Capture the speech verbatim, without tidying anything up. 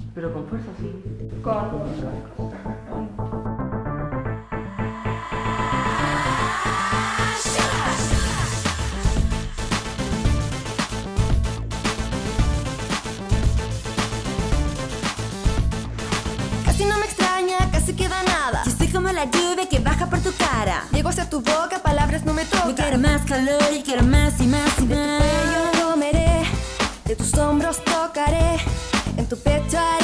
Pero con fuerza, sí. Con... con, con. Casi no me extraña, casi queda nada. Yo soy como la lluvia que baja por tu cara. Llego hacia tu boca, palabras no me tocan. Yo quiero más calor y quiero más y más y más. De tu cuello comeré, de tus hombros tocaré, en tu pecho haré